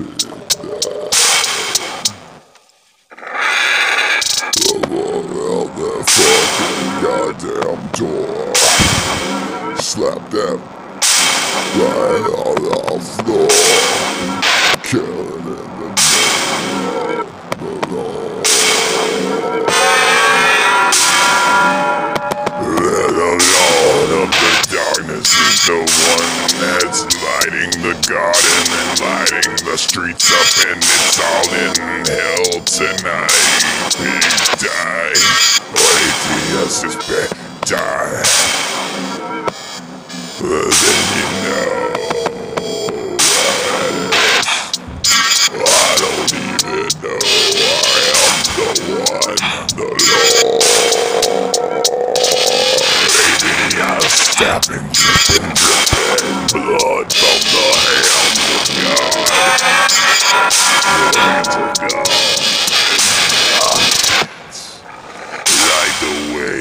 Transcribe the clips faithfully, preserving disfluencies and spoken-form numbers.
Out that fucking goddamn door. Slap them right on the floor. Killing in the name of the Lord. The Lord of the darkness is the one that's lighting the garden and lighting the streets up, and it's all in hell tonight. Big die. Atheist is big die. But then you know I don't even know I am the one, the Lord. Atheist stabbing, dripping, dripping blood from the hands of God. The hands of God. Right away.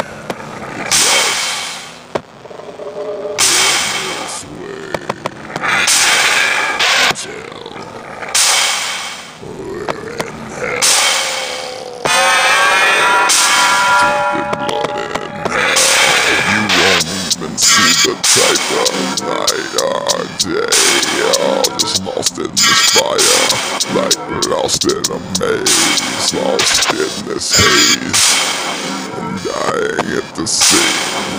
This way. Till we're in hell. Dripping blood in hell. You won't even see the type of night or day. You're just lost in this fire. Like lost in a maze. Lost in this haze. And dying at the sea.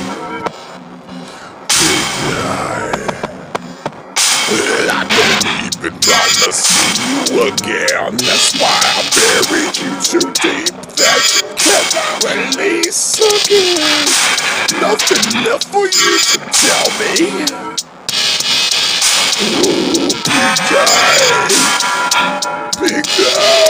Big die. I don't even wanna see you again. That's why I buried you too deep that you cannot release again. Nothing left for you to tell me. Ooh, big die. Big die.